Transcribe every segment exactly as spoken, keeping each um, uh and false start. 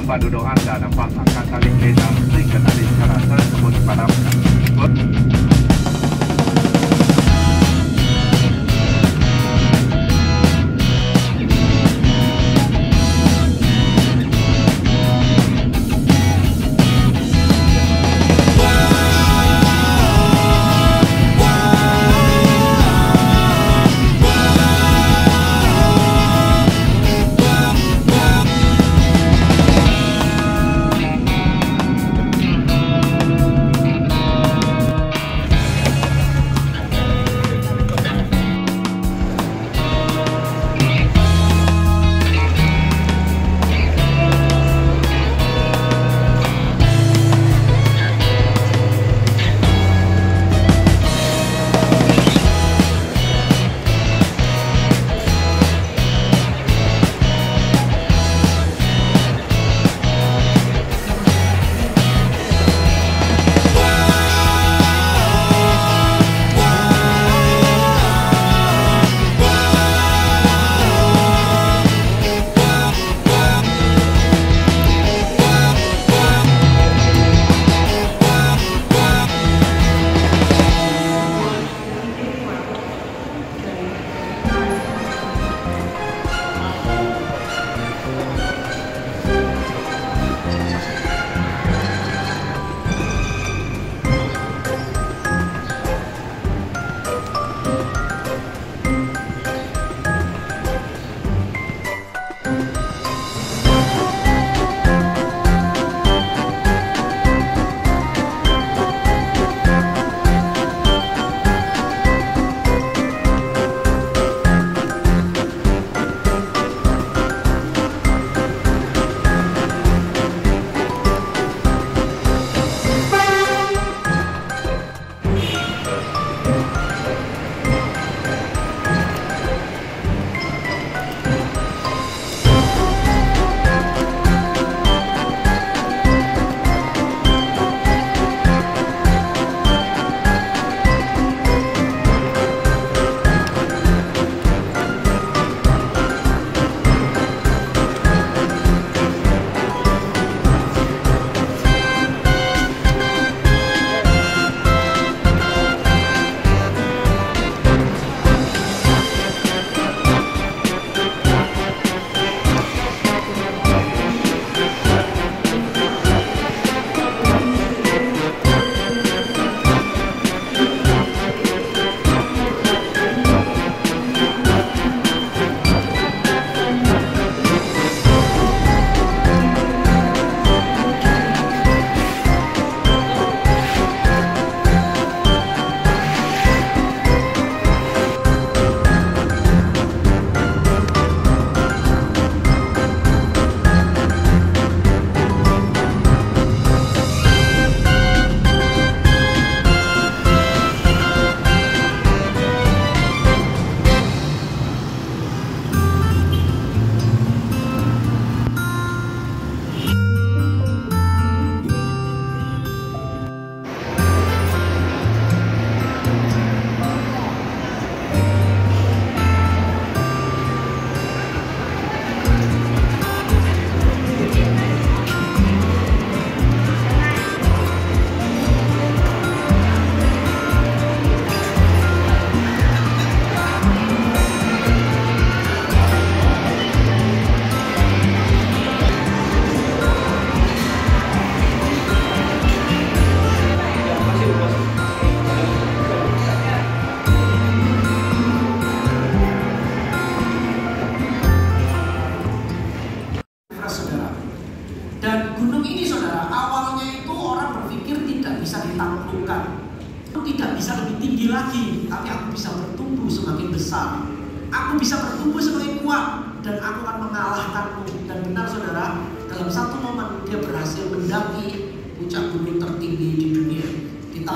tempat duduk anda dapat angkat tali kereta berikan tali syarat tersebut kepada tidak bisa lebih tinggi lagi, tapi aku bisa bertumbuh semakin besar. Aku bisa bertumbuh semakin kuat dan aku akan mengalahkanmu. Dan benar saudara, dalam satu momen dia berhasil mendaki puncak gunung tertinggi di dunia. Kita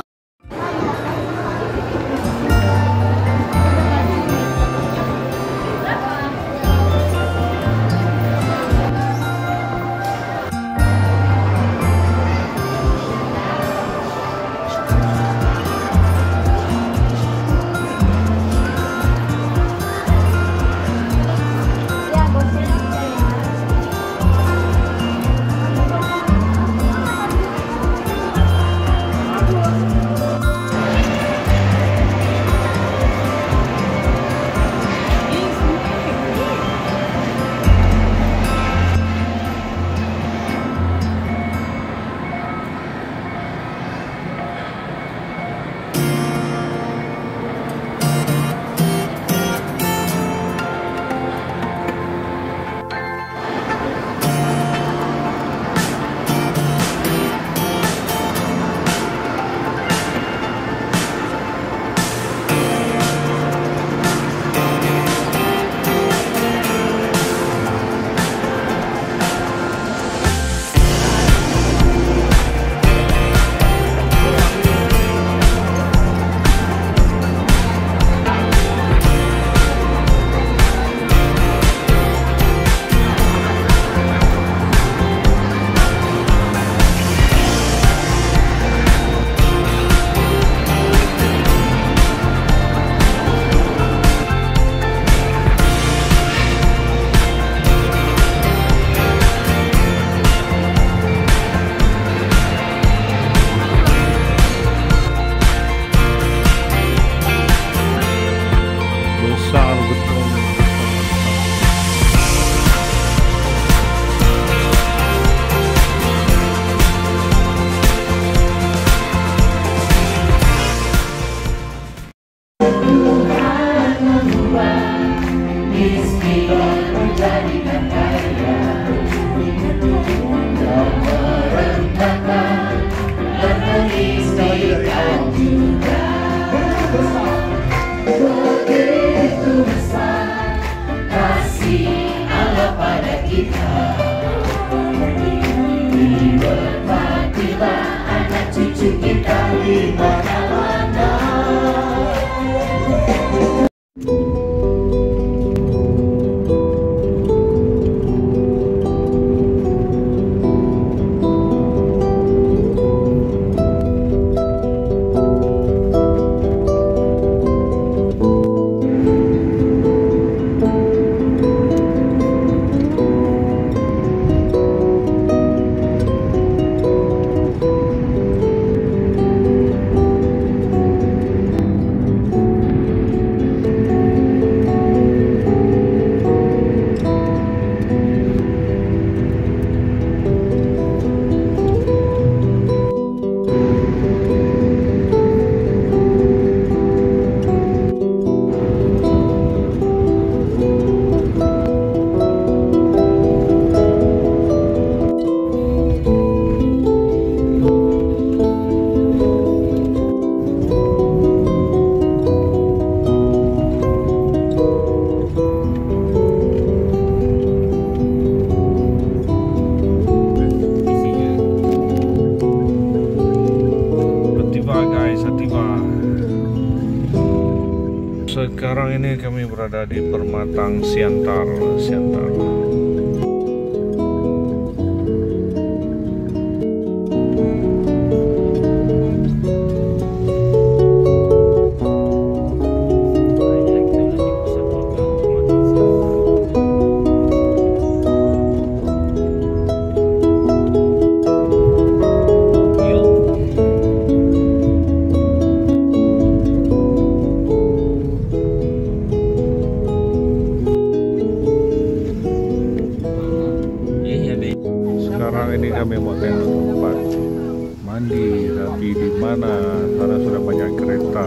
ini kami berada di Permatang Siantar, Siantar. Sekarang ini kami mau tengok tempat mandi, tapi di mana? Karena sudah banyak kereta.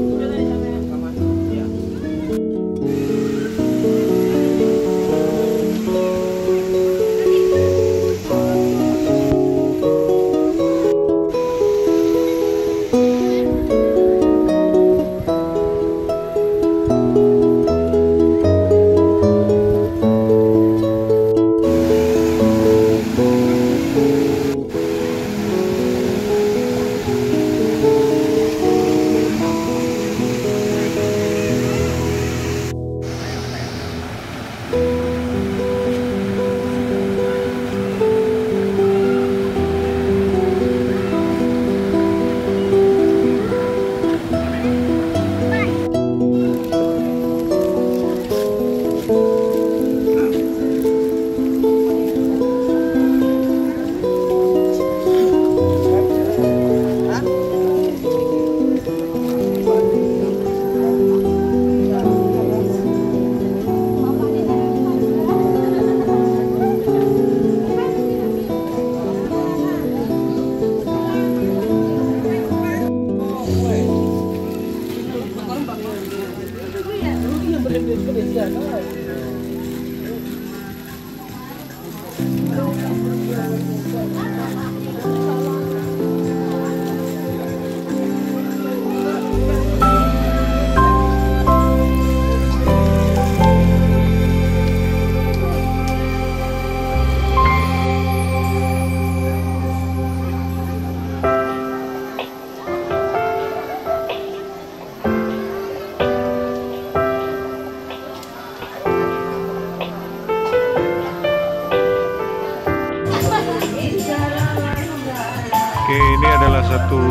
Oke, ini adalah satu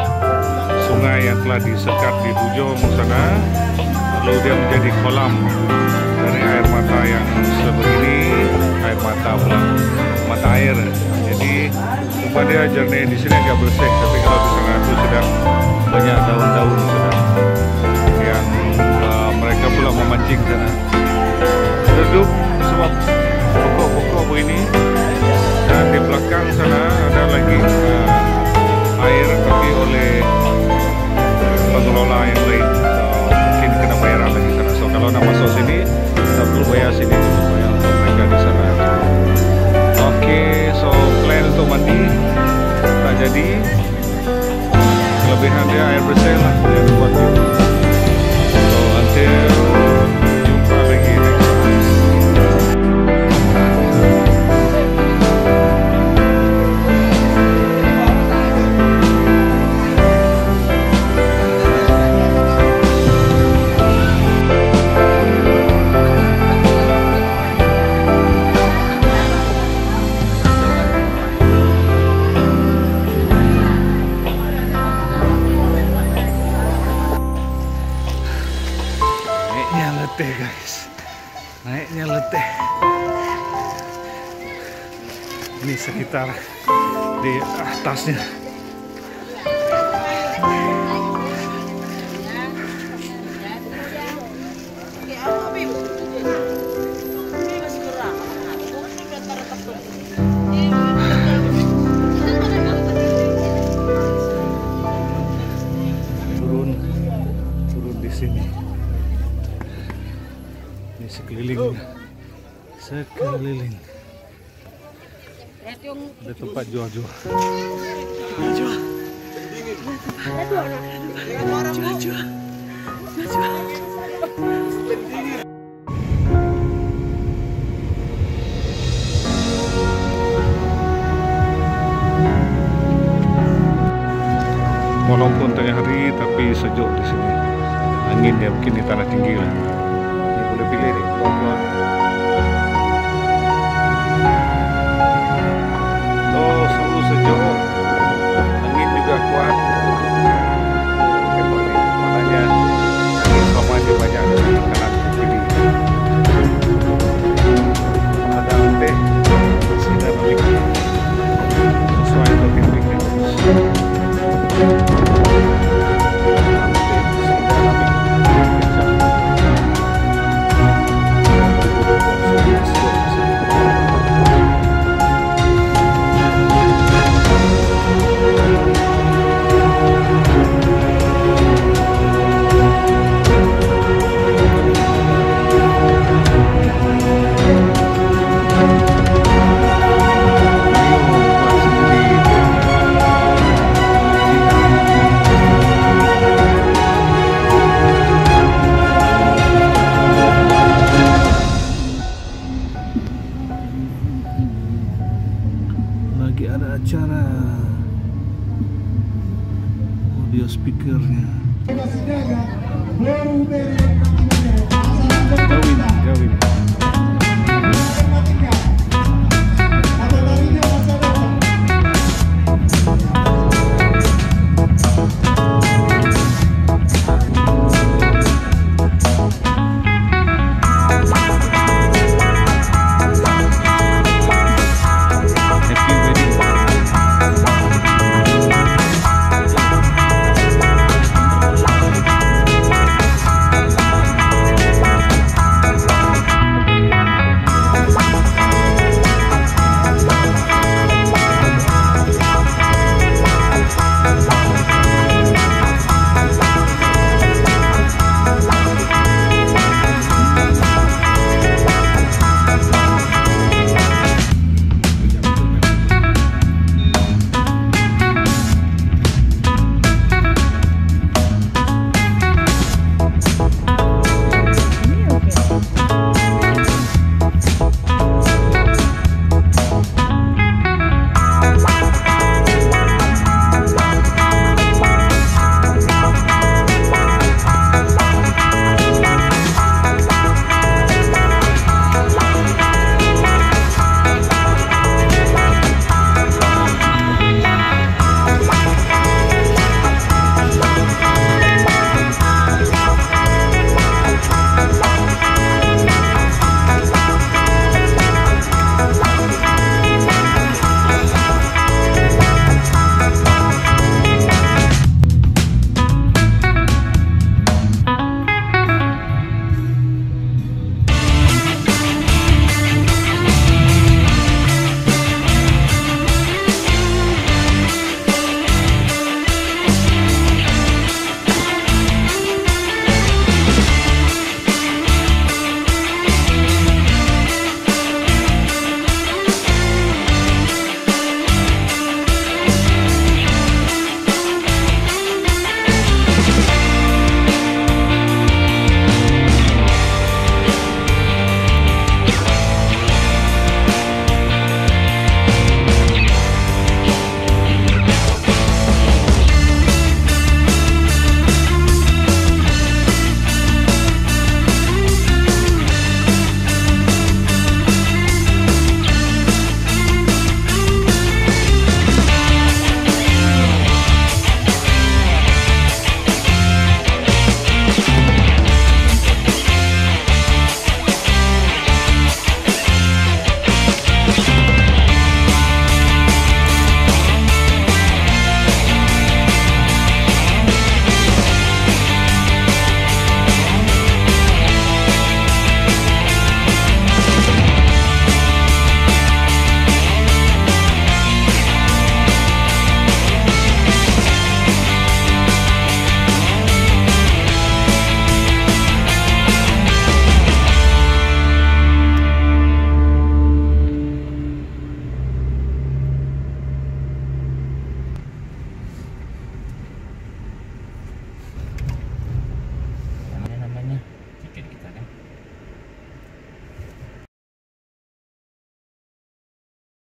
sungai yang telah disekat di ujung sana, lalu dia menjadi kolam dari air mata yang sebegini, air mata pula, mata air. Jadi rupa dia jernih, di sini agak bersih, tapi kalau di sana itu sudah banyak daun-daun sudah yang uh, mereka pula memancing sana. Redup sebab pokok-pokok begini, dan di belakang sana ada lagi uh, air tapi oleh pengelola yang lain, so, mungkin kena bayaran lagi sana. So kalau nak masuk sini tak perlu bayar sini, perlu bayar untuk mereka di sana. Oke, so plan untuk mandi tak jadi. Kelebihan dia air bersih lah yang buat gitu. So until jumpa lagi next time. Letih guys, naiknya letih. Ini sekitar di atasnya. Turun, turun di sini. Ini sekelilingnya, sekeliling ada tempat jual-jual. Jual-jual. Jual-jual. Walaupun tengah hari tapi sejuk di sini. angin ya, mungkin di tanah tinggi lah. Ini boleh pilih nih, keluar-keluar. Oh, seru sejuk, angin juga kuat. Makanya angin sama dia banyak karena pilih. Ada teh sinar milik sesuai untuk pilihnya. Lagi ada acara audio speakernya.